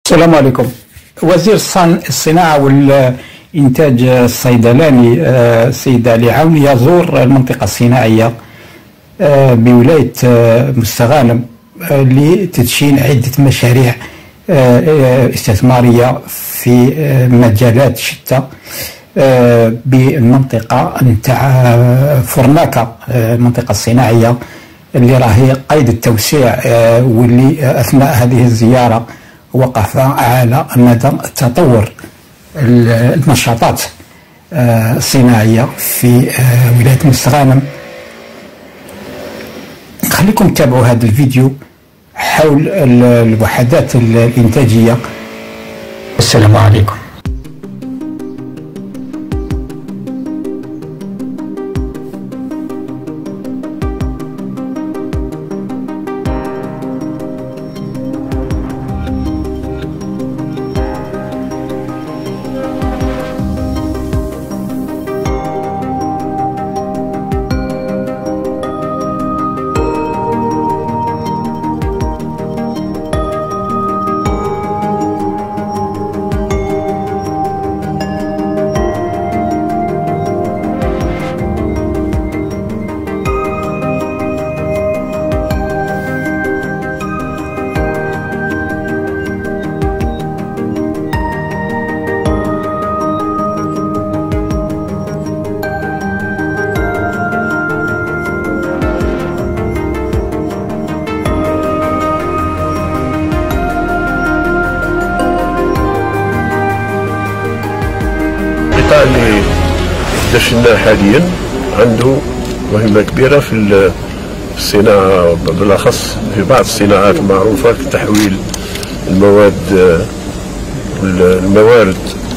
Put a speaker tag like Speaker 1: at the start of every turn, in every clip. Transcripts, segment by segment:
Speaker 1: السلام عليكم. وزير الصناعة والإنتاج الصيدلاني السيد علي عون يزور المنطقة الصناعية بولاية مستغانم لتدشين عدة مشاريع استثمارية في مجالات شتى بالمنطقة نتاع فرناكا، المنطقة الصناعية اللي راهي قيد التوسيع، واللي أثناء هذه الزيارة وقف على مدى تطور النشاطات الصناعية في ولاية مستغانم. خليكم تتابعوا هذا الفيديو حول الوحدات الإنتاجية. السلام عليكم.
Speaker 2: القطاع اللي دشناه حاليا عنده مهمة كبيرة في الصناعة، بالأخص في بعض الصناعات المعروفة كتحويل الموارد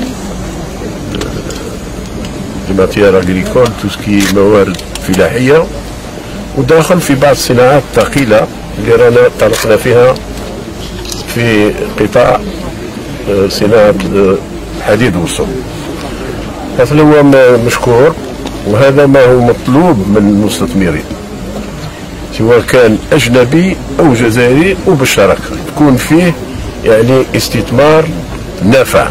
Speaker 2: ماتيير اغريكول، توسكي موارد فلاحية، وداخل في بعض الصناعات الثقيلة اللي رانا طرقنا فيها في قطاع صناعة الحديد والصلب. هذا هو مشكور، وهذا ما هو مطلوب من المستثمرين سواء كان أجنبي أو جزائري، وبالشراكة تكون فيه يعني استثمار نافع،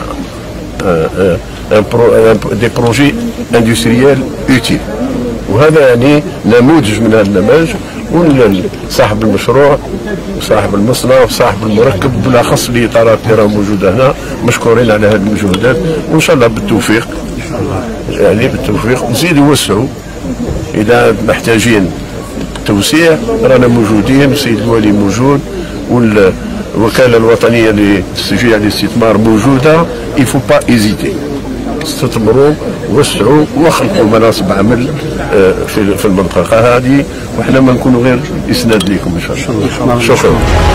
Speaker 2: دي بروجي اندستريال اوتيل. وهذا يعني نموذج من هذا النماذج، وصاحب المشروع وصاحب المصنع وصاحب المركب بالاخص الاطارات اللي راهم موجوده هنا مشكورين على هذه المجهودات، وان شاء الله بالتوفيق، يعني بالتوفيق نزيدوا نوسعوا اذا محتاجين توسيع. رانا موجودين، السيد الوالي موجود، والوكاله الوطنيه للتشجيع الاستثمار موجوده. يفو با ايزيتي، استثمروا ووسعوا وخلقوا مناصب عمل في المنطقه هذه، وحنا ما نكونوا غير اسناد لكم ان شاء الله. شكرا.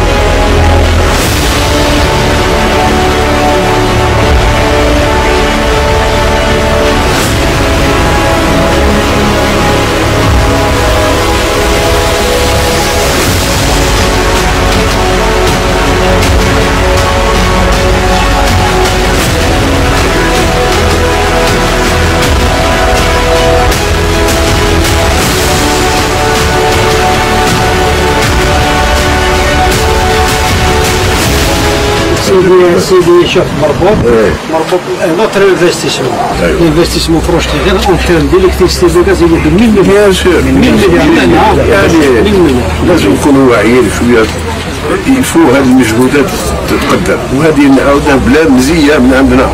Speaker 3: سيدي شوف مربوط نوتر انفستيسمون، الانفستيسمون فروش غير اون تيرم ديليكتريسيتي دو غاز يقول 100 مليون يعني
Speaker 2: لازم نكونوا واعيين شويه، يفو هذه المجهودات تتقدر، وهذه نعاودها بلا مزيه من عندنا.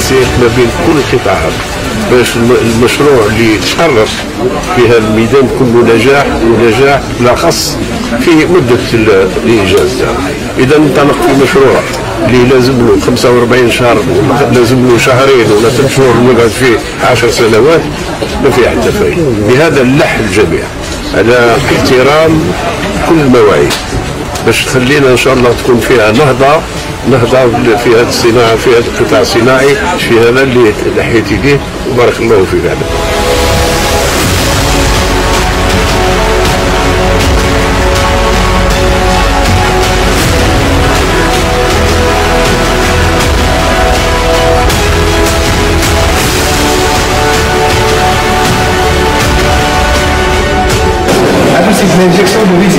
Speaker 2: التنسيق ما بين كل القطاعات باش المشروع اللي تحرك في هذا الميدان كله نجاح، ونجاح بالاخص في مده الانجاز. اذا انطلق في مشروع اللي لازم له 45 شهر، لازم له شهرين ولا 3 شهور نقعد فيه 10 سنوات، ما في حتى فايده. بهذا نلح الجميع على احترام كل المواعيد باش تخلينا ان شاء الله تكون فيها نهضه في هذه الصناعه، في هذا القطاع الصناعي، في هذا اللي لحيتي به، وبارك الله فيك.
Speaker 4: C'est une injection de